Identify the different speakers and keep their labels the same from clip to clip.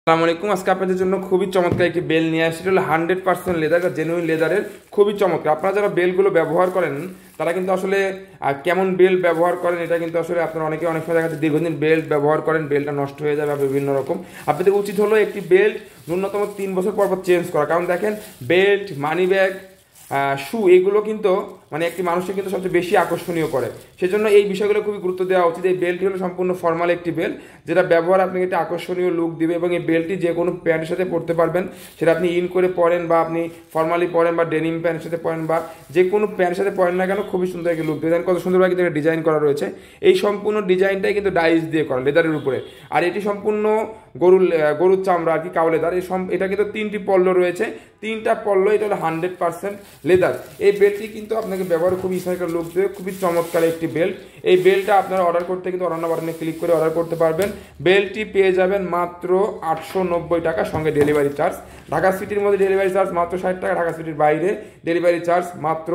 Speaker 1: আসসালামু আলাইকুম। আজকে আপনাদের জন্য খুবই চমৎকার একটি বেল নিয়ে আসছি। এটা হলো 100% লেদার, জেনুইন লেদারের, খুবই চমৎকার। আপনারা যারা বেলগুলো ব্যবহার করেন তারা কিন্তু আসলে কেমন বেল ব্যবহার করেন এটা কিন্তু আসলে আপনারা অনেক সময় দেখা যাচ্ছে দীর্ঘদিন বেল্ট ব্যবহার করেন, বেলটা নষ্ট হয়ে যাবে বা বিভিন্ন রকম। আপনাদের উচিত হলো একটি বেল্ট ন্যূনতম 3 বছর পর চেঞ্জ করা। কারণ দেখেন, বেল্ট, মানি ব্যাগ, শু, এগুলো কিন্তু মানে একটি মানুষকে কিন্তু সবচেয়ে বেশি আকর্ষণীয় করে। সেজন্য এই বিষয়গুলো খুবই গুরুত্ব দেওয়া উচিত। এই বেল্টটি হলো সম্পূর্ণ ফর্মাল একটি বেল্ট, যেটা ব্যবহার আপনাকে একটা আকর্ষণীয় লুক দিবে, এবং এই বেল্টটি যে কোনো প্যান্টের সাথে পরতে পারবেন। সেটা আপনি ইন করে পরেন বা আপনি ফর্মালি পরেন বা ডেনিম প্যান্টের সাথে পরেন বা যে কোনো প্যান্টের সাথে পরেন না কেন, খুবই সুন্দর একটি লুক দেবে। কত সুন্দরভাবে কিন্তু ডিজাইন করা রয়েছে। এই সম্পূর্ণ ডিজাইনটাই কিন্তু ডাইস দিয়ে করা, লেদারের উপরে। আর এটি সম্পূর্ণ গরুর চামড়া আর কি, কাউ লেদার। এটা কিন্তু 3টি পল্ল রয়েছে, 3টা পল্ল। এটা হলো 100% লেদার। এই বেল্টটি কিন্তু আপনাকে ব্যবহার খুবই স্মার্ট লুক দেবে, খুবই চমৎকার একটি বেল্ট। এই বেল্টটা আপনারা অর্ডার করতে কিন্তু অনন্য বাটনে ক্লিক করে অর্ডার করতে পারবেন। বেল্টটি পেয়ে যাবেন মাত্র 890 টাকা, সঙ্গে ডেলিভারি চার্জ। ঢাকা সিটির মধ্যে ডেলিভারি চার্জ মাত্র 60 টাকা, ঢাকা সিটির বাইরে ডেলিভারি চার্জ মাত্র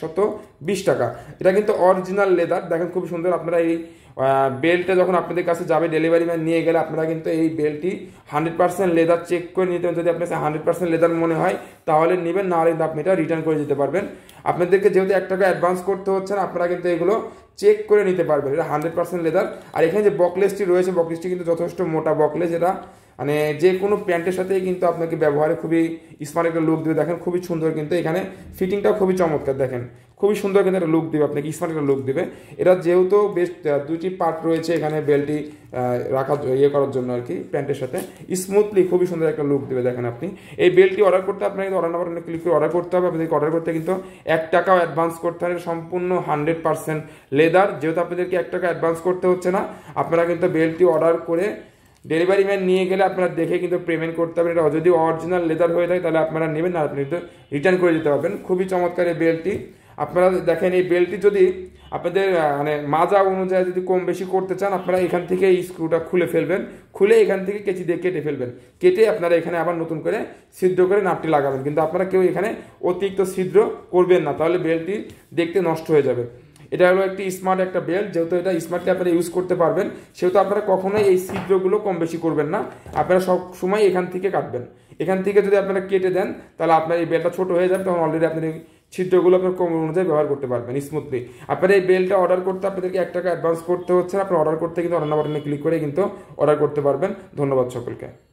Speaker 1: 120 টাকা। এটা কিন্তু অরিজিনাল লেদার। দেখেন খুব সুন্দর। আপনারা এই বেল্টটা যখন আপনাদের কাছে যাবে, ডেলিভারি ম্যান নিয়ে গেলে, আপনারা কিন্তু এই বেল্টটি 100% লেদার চেক করে নিতে হবে। যদি আপনার 100% লেদার মনে হয় তাহলে নেবেন, না হলে আপনি এটা রিটার্ন করে দিতে পারবেন। আপনাদেরকে যেহেতু 1 টাকা অ্যাডভান্স করতে হচ্ছে না, আপনারা কিন্তু এগুলো চেক করে নিতে পারবেন। এটা 100% লেদার। আর এখানে যে বকলেসটি রয়েছে, বকলেসটি কিন্তু যথেষ্ট মোটা বকলেস। এটা মানে যে কোনো প্যান্টের সাথেই কিন্তু আপনাকে ব্যবহারে খুবই স্মার্ট একটা লুক দেবে। দেখেন খুবই সুন্দর, কিন্তু এখানে ফিটিংটাও খুবই চমৎকার। দেখেন খুবই সুন্দর কিন্তু একটা লুক দেবে আপনাকে, স্মার্ট একটা লুক দেবে। এটা যেহেতু বেশ 2টি পার্ট রয়েছে এখানে বেল্টটি রাখা করার জন্য আর কি, প্যান্টের সাথে স্মুথলি খুবই সুন্দর একটা লুক দেবে। দেখেন আপনি এই বেল্টটি অর্ডার করতে আপনাকে অর্ডার বাটনে ক্লিক করে অর্ডার করতে হবে। আপনাদেরকে অর্ডার করতে কিন্তু 1 টাকাও অ্যাডভান্স করতে হবে। সম্পূর্ণ 100% লেদার। যেহেতু আপনাদেরকে 1 টাকা অ্যাডভান্স করতে হচ্ছে না, আপনারা কিন্তু বেল্টটি অর্ডার করে ডেলিভারি ম্যান নিয়ে গেলে আপনারা দেখে কিন্তু পেমেন্ট করতে হবে। এটা যদি অরিজিনাল লেদার হয়ে থাকে তাহলে আপনারা নেবেন, না আপনি কিন্তু রিটার্ন করে দিতে পারবেন। খুবই চমৎকার এই বেল্টটি। আপনারা দেখেন এই বেল্টটি যদি আপনাদের মানে মাজা অনুযায়ী যদি কম বেশি করতে চান, আপনারা এখান থেকে এই স্ক্রুটা খুলে ফেলবেন, খুলে এখান থেকে কেচি দিয়ে কেটে ফেলবেন। কেটে আপনারা এখানে আবার নতুন করে ছিদ্র করে নাটটি লাগাবেন। কিন্তু আপনারা কেউ এখানে অতিরিক্ত ছিদ্র করবেন না, তাহলে বেল্টটি দেখতে নষ্ট হয়ে যাবে। এটা হলো একটি স্মার্ট একটা বেল্ট। যেহেতু এটা স্মার্টলি আপনারা ইউজ করতে পারবেন, সেহেতু আপনারা কখনোই এই ছিদ্রগুলো কম বেশি করবেন না। আপনারা সব সময় এখান থেকে কাটবেন। এখান থেকে যদি আপনারা কেটে দেন তাহলে আপনার এই বেল্টটা ছোট হয়ে যাবে, তখন অলরেডি আপনার এই ছিদ্রগুলো আপনার কম অনুযায়ী ব্যবহার করতে পারবেন স্মুথলি। আপনারা এই বেল্টটা অর্ডার করতে আপনাদেরকে 1 টাকা অ্যাডভান্স করতে হচ্ছে না। আপনারা অর্ডার করতে কিন্তু অনন্য বাটনে ক্লিক করে কিন্তু অর্ডার করতে পারবেন। ধন্যবাদ সকলকে।